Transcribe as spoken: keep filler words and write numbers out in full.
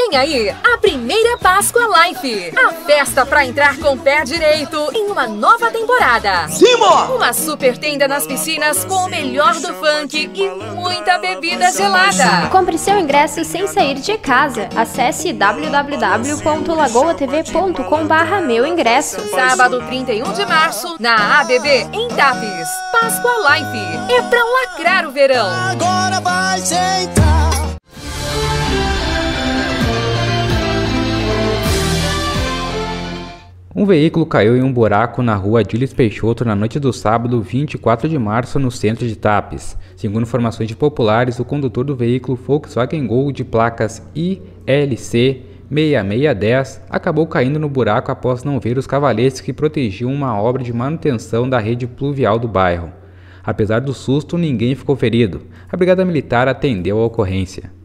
Vem aí a primeira Páscoa Life, a festa pra entrar com o pé direito em uma nova temporada. Simba! Uma super tenda nas piscinas com o melhor do funk e muita bebida gelada. Compre seu ingresso sem sair de casa. Acesse w w w ponto lagoa t v ponto com barra meu ingresso. Sábado trinta e um de março, na A B B, em Tapes. Páscoa Life é pra lacrar o verão. Agora vai sentar. Um veículo caiu em um buraco na rua Adílis Peixoto na noite do sábado, vinte e quatro de março, no centro de Tapes. Segundo informações de populares, o condutor do veículo Volkswagen Gol de placas I L C seis seis um zero acabou caindo no buraco após não ver os cavaletes que protegiam uma obra de manutenção da rede pluvial do bairro. Apesar do susto, ninguém ficou ferido. A Brigada Militar atendeu a ocorrência.